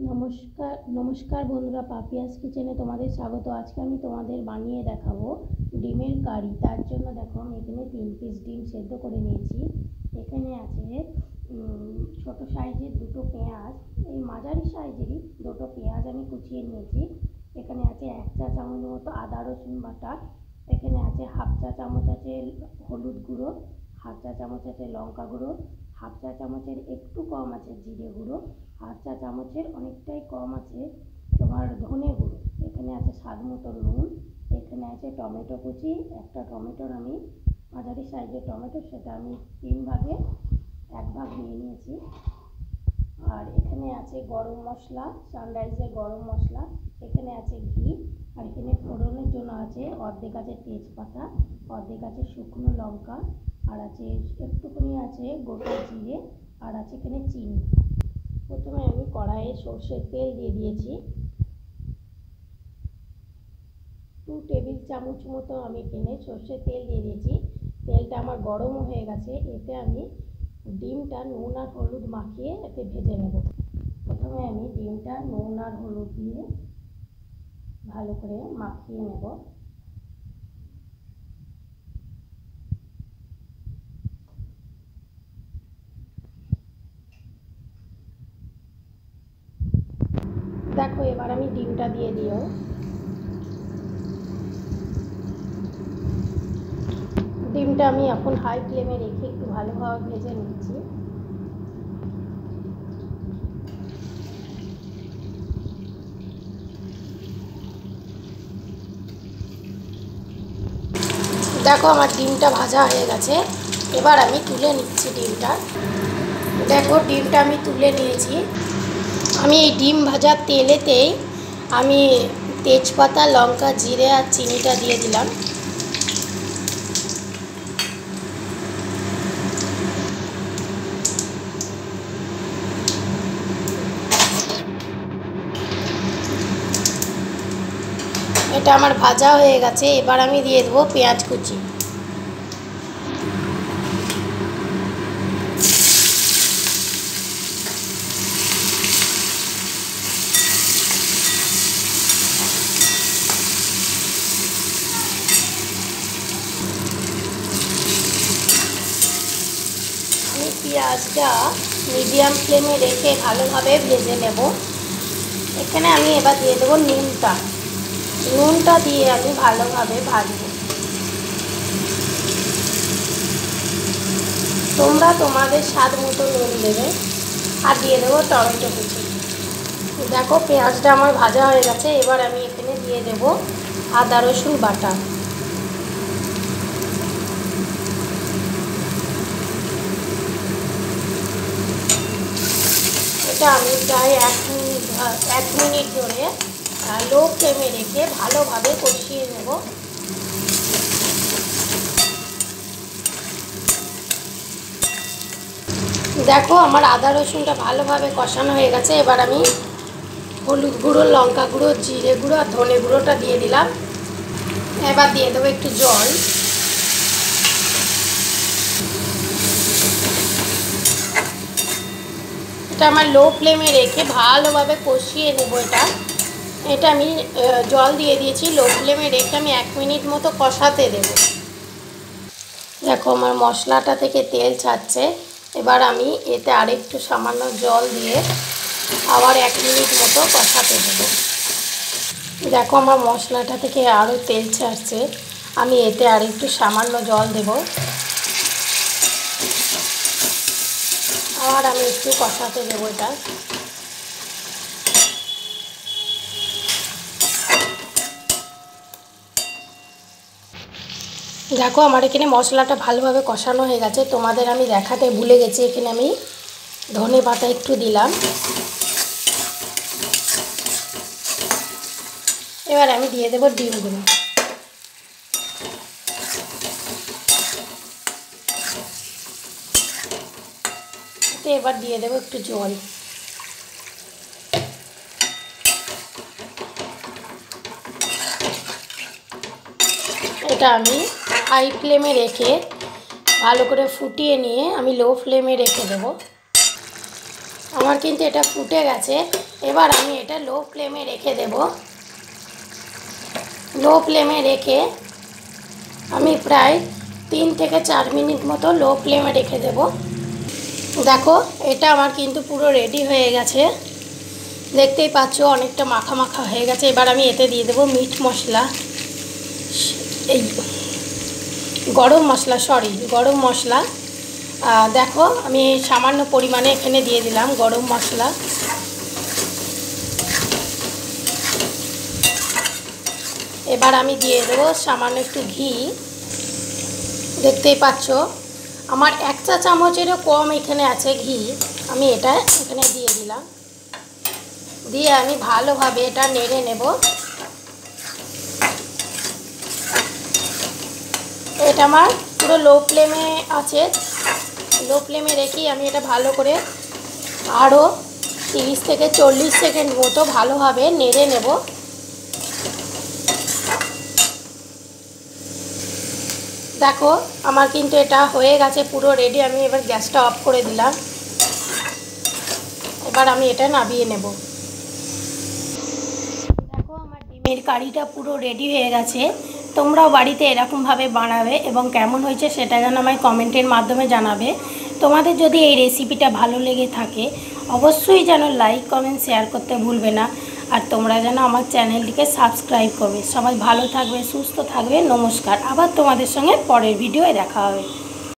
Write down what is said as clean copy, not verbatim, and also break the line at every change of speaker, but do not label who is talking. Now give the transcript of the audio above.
নমস্কার নমস্কার বন্ধুরা, পাপিয়াস কিচেনে তোমাদের স্বাগত। আজকে আমি তোমাদের বানিয়ে দেখাবো ডিমের কারি। তার জন্য দেখো আমি এখানে 3 পিস ডিম সেদ্ধ করে নিয়েছি। এখানে আছে ছোট সাইজের 2টো পেঁয়াজ, এই মাঝারি সাইজেরই 2টো পেঁয়াজ আমি কুচিয়ে নিয়েছি। এখানে আছে 1 চা চামচ মতো আদা রসুন বাটা। এখানে আছে 1/2 চা চামচ আছে হলুদ গুঁড়ো, 1/2 চা চামচ আছে লঙ্কা গুঁড়ো, 1/2 চা চামচের একটু কম আছে জিরে গুঁড়ো, 1/2 চা চামচের অনেকটাই কম আছে তোমার ধনে গুঁড়ো। এখানে আছে স্বাদ মতো নুন। এখানে আছে টমেটো কুচি, একটা টমেটোর আমি মাঝারি সাইজের টমেটো, সেটা আমি 3 ভাগে 1 ভাগ নিয়ে নিয়েছি। আর এখানে আছে গরম মশলা, সানরাইজের গরম মশলা। এখানে আছে ঘি। আর এখানে ফোড়নের জন্য আছে অর্ধেক আছে তেজপাতা, অর্ধেক আছে শুকনো লঙ্কা, আর আছে একটুখানি আছে গোটা জিরে, আর আছে এখানে চিনি। প্রথমে আমি কড়াইয়ে সর্ষের তেল দিয়ে দিয়েছি। 2 টেবিল চামচ মতো আমি এখানে সর্ষের তেল দিয়ে দিয়েছি। তেলটা আমার গরম হয়ে গেছে। এতে আমি ডিমটা নুন আর হলুদ মাখিয়ে এতে ভেজে নেব। প্রথমে আমি ডিমটা নুন আর হলুদ দিয়ে ভালো করে মাখিয়ে নেব। দেখো এবার আমি ডিমটা দিয়ে দিও। ডিমটা আমি এখন হাই ফ্লেমে রেখে একটু ভালোভাবে ভেজে নিচ্ছি। দেখো আমার ডিমটা ভাজা হয়ে গেছে। এবার আমি তুলে নিচ্ছি ডিমটা। দেখো ডিমটা আমি তুলে নিয়েছি। আমি এই ডিম ভাজার তেলেতেই আমি তেজপাতা, লঙ্কা, জিরে আর চিনিটা দিয়ে দিলাম। এটা আমার ভাজা হয়ে গেছে। এবার আমি দিয়ে দেবো পেঁয়াজ কুচি। আমি পেঁয়াজটা মিডিয়াম ফ্লেমে রেখে ভালোভাবে ভেজে নেব। এখানে আমি এবার দিয়ে দেবো নুনটা দিয়ে আমি ভালোভাবে ভাজবো। তোমরা তোমাদের স্বাদ মতো নুন দেবে। আর দিয়ে দেবো টমেটো কুচি। দেখো পেঁয়াজটা আমার ভাজা হয়ে গেছে। এবার আমি এখানে দিয়ে দেবো আদা রসুন বাটা। এটা আমি প্রায় 1 মিনিট ধরে লো ফ্লেমে রেখে ভালোভাবে কষিয়ে নেব। দেখো আমার আদা রসুনটা ভালোভাবে কষানো হয়ে গেছে। এবার আমি হলুদ গুঁড়ো, লঙ্কা গুঁড়ো, জিরে গুঁড়ো আর ধনে গুঁড়োটা দিয়ে দিলাম। এবার দিয়ে দেবো একটু জল। এটা আমার লো ফ্লেমে রেখে ভালোভাবে কষিয়ে নেব। এটা আমি জল দিয়ে দিয়েছি। লো ফ্লেমে রেখে আমি 1 মিনিট মতো কষাতে দেব। দেখো আমার মশলাটা থেকে তেল ছাড়ছে। এবার আমি এতে আরেকটু সামান্য জল দিয়ে আবার 1 মিনিট মতো কষাতে দেব। দেখো আমার মশলাটা থেকে আরও তেল ছাড়ছে। আমি এতে আরেকটু সামান্য জল দেব। আবার আমি একটু কষাতে দেবো এটা। দেখো আমার এখানে মশলাটা ভালোভাবে কষানো হয়ে গেছে। তোমাদের আমি দেখাতে ভুলে গেছি, এখানে আমি ধনে পাতা একটু দিলাম। এবার আমি দিয়ে দেবো ডিমগুলো। এবার দিয়ে দেবো একটু জল। এটা আমি হাই ফ্লেমে রেখে ভালো করে ফুটিয়ে নিয়ে আমি লো ফ্লেমে রেখে দেবো। আমার কিন্তু এটা ফুটে গেছে। এবার আমি এটা লো ফ্লেমে রেখে দেব। লো ফ্লেমে রেখে আমি প্রায় 3 থেকে 4 মিনিট মতো লো ফ্লেমে রেখে দেব। দেখো এটা আমার কিন্তু পুরো রেডি হয়ে গেছে, দেখতেই পাচ্ছ অনেকটা মাখা মাখা হয়ে গেছে। এবার আমি এতে দিয়ে দেবো মিট মশলা, এই গরম মশলা। দেখো আমি সামান্য পরিমাণে এখানে দিয়ে দিলাম গরম মশলা। এবার আমি দিয়ে দেবো সামান্য একটু ঘি। দেখতেই পাচ্ছ আমার 1 চা চামচেরও কম এখানে আছে ঘি। আমি এটা এখানে দিয়ে দিলাম, দিয়ে আমি ভালোভাবে এটা নেড়ে নেব। এটা আমার পুরো লো ফ্লেমে আছে, লো ফ্লেমে রেখেই আমি এটা ভালো করে আরও 30 থেকে 40 সেকেন্ড মতো ভালোভাবে নেড়ে নেব। দেখো আমার কিন্তু এটা হয়ে গেছে পুরো রেডি। আমি এবার গ্যাসটা অফ করে দিলাম। এবার আমি এটা নামিয়ে নেব। দেখো আমার ডিমের কারিটা পুরো রেডি হয়ে গেছে। তোমরাও বাড়িতে এরকমভাবে বানাবে এবং কেমন হয়েছে সেটা যেন আমায় কমেন্টের মাধ্যমে জানাবে। তোমাদের যদি এই রেসিপিটা ভালো লেগে থাকে অবশ্যই যেন লাইক কমেন্ট শেয়ার করতে ভুলবে না, আর তোমরা যেন আমার চ্যানেলটিকে সাবস্ক্রাইব করবে। সবাই ভালো থাকবে, সুস্থ থাকবে। নমস্কার। আবার তোমাদের সঙ্গে পরের ভিডিওয়ে দেখা হবে।